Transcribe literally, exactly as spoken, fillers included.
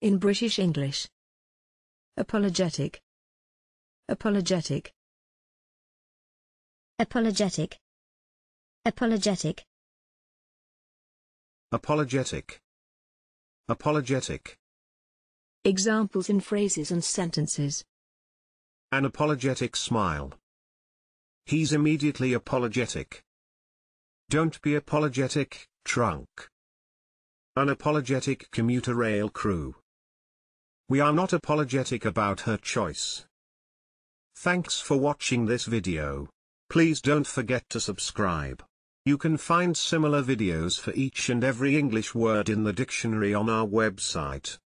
In British English. Apologetic. Apologetic. Apologetic. Apologetic. Apologetic. Apologetic. Examples in phrases and sentences. An apologetic smile. He's immediately apologetic. Don't be apologetic, trunk. Unapologetic commuter rail crew. We are not apologetic about her choice. Thanks for watching this video. Please don't forget to subscribe. You can find similar videos for each and every English word in the dictionary on our website.